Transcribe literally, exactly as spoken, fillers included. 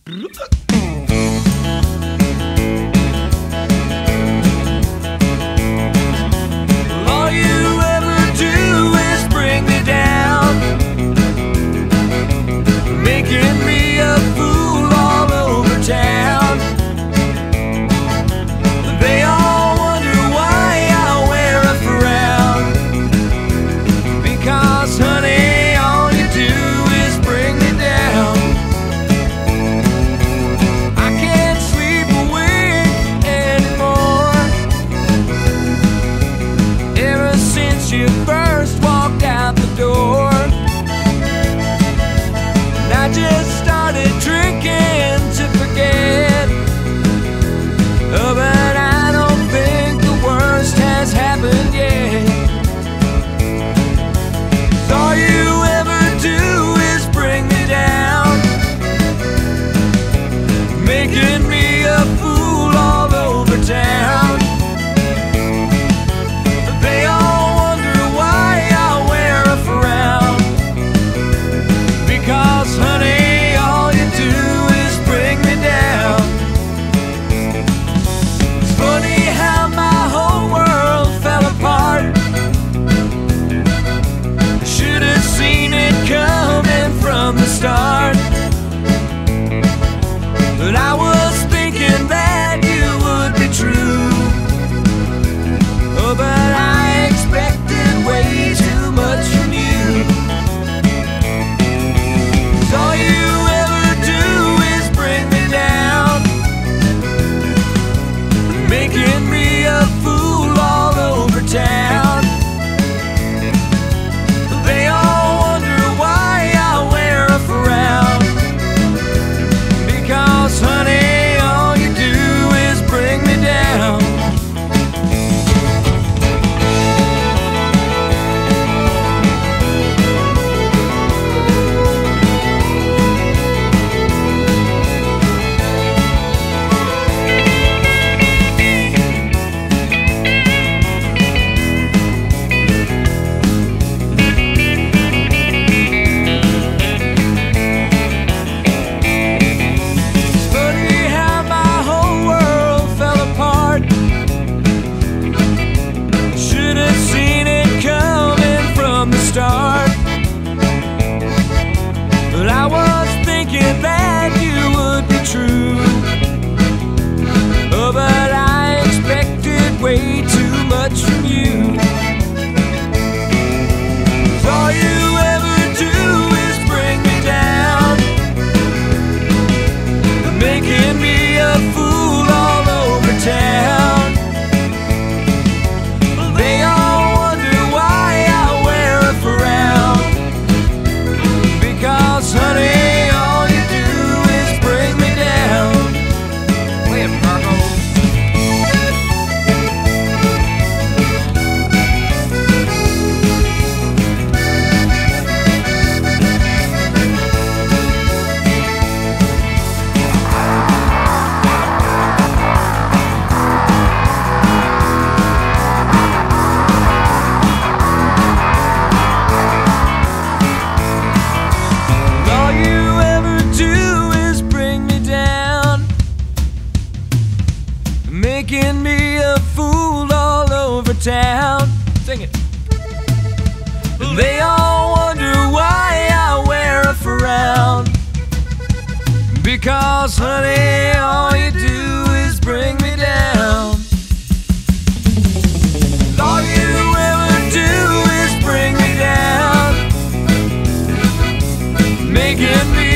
All you ever do is bring me down, making me a fool all over town. They all wonder why I wear a frown, because honey, all you do is bring me down. I can't sleep awake anymore, ever since you first walked out the door. And I just started drinking to forget, oh, but I don't think the worst has happened yet. 'Cause all you ever do is bring me down, making me a fool all over town. They all wonder why I wear a frown, because honey, all you do is bring me down. It's funny how my whole world fell apart. Should have seen it coming from the start, but I was thinking that you would be true. Oh, but I expected way too much from you. 'Cause all you ever do is bring me down, making me a fool all over town. They all wonder why I wear a frown, because honey, all you do is bring me down. It's funny how my whole world fell apart. Should have seen it coming from the start, but I was thinking that you would be true. Oh, but I expected way too much from you. 'Cause all you ever do is bring me down, making me a fool all over town. They all wonder why I wear a frown, because honey, all you do is bring me down. Play it, Marco. All you ever do is bring me down, making me a fool all over town. Sing it. They all wonder why I wear a frown, because honey, all you do is bring me down. All you ever do is bring me down, making me